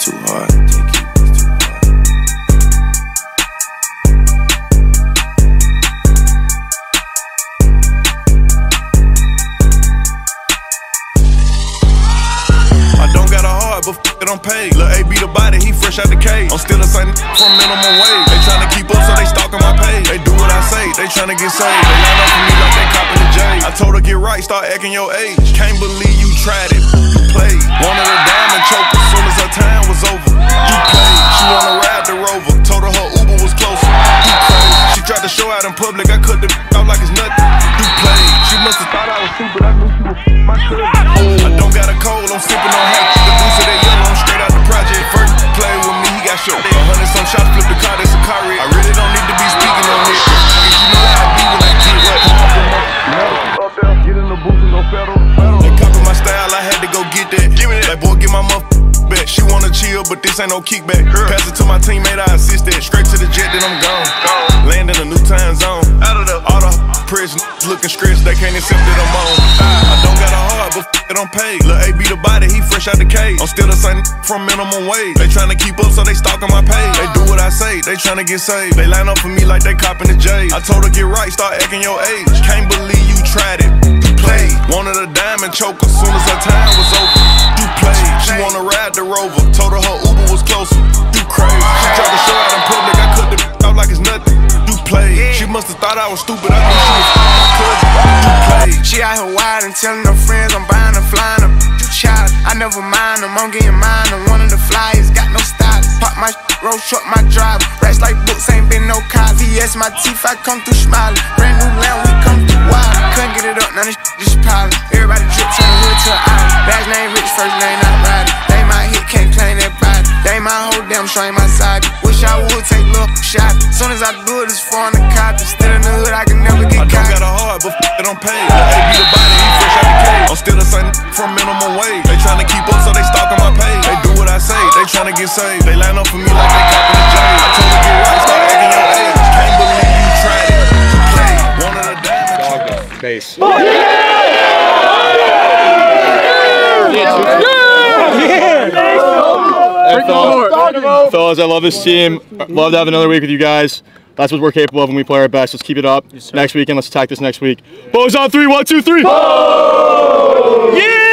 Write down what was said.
too hard. But it don't pay. Lil' A beat the body, he fresh out the cage. I'm still the same from minimum wage. They tryna keep up, so they stalking my page. They do what I say, they tryna get saved. They line up for me like they copping the J. I told her get right, start acting your age. Can't believe you tried it, you played. Wanted a diamond choke as soon as her time was over. You played, she wanna ride the Rover. Told her Uber was closer. You crazy. She tried to show out in public, I cut the out like it's nothing. You played, she must've thought I was stupid. I knew she was my cousin. I don't got a cold, I'm sipping on hatch. The boost of that yellow, I'm straight out the project. First play with me, he got short. 100-some shots, flip the car, that's a car wreck. I really don't need to be speaking on this. Cause you know how I be when I get what. Up there, get in the booth and go pedal. They copy my style, I had to go get that. Give me that. Like, boy, get my back. She wanna chill, but this ain't no kickback. Pass it to my teammate, I assist that. Straight to the jet, then I'm gone. Land in a new time zone. All the prison looking stretched, they can't accept that I'm on. I don't got a heart, but it don't pay. Lil' A beat the body, he fresh out the cage. I'm still the same from minimum wage. They tryna keep up, so they stalking my page. They do what I say, they tryna get saved. They line up for me like they copping the J. I told her get right, start acting your age. Can't believe you tried it, you played. Wanted a diamond choke as soon as her time was over. You played, she wanna ride the Rover. Told her Uber was closer. You crazy. She tried to show out in public, I cut the out like it's nothing. You played, she must've thought I was stupid. I knew she was my cousin. You played. She out here wild and telling her friends I'm buying her, flying her. You child, I never mind them, I'm getting mine. I'm one of the flyers, got no style. Pop my road truck, my drive. Racks like books, ain't been no cops. VS my teeth, I come through smiling. Brand new land, we come through wild. Couldn't get it up, now this just piling. Everybody drip, turn the hood to an island. Last name rich, first name not riding. They my hit, can't claim that body. They my whole damn show ain't my side. Wish I would take little shot. Soon as I do it, it's foreign the cop. Still in the hood, I can never get caught. I don't got a heart, but it don't pay. Lil' A beat the body, he fresh out the cage. I'm still the same from minimum wage. They tryna keep up, so they stalking my page. They do what I say, they tryna get saved. They line up for me like they copping the J. I told her get right, start acting your age. Can't believe you tried it, you played. Wanted a diamond. Base. Fellas, I love this team. Love to have another week with you guys. That's what we're capable of when we play our best. Let's keep it up. Next weekend, let's attack this next week. Bows on 3, 1, 2, 3. Yeah!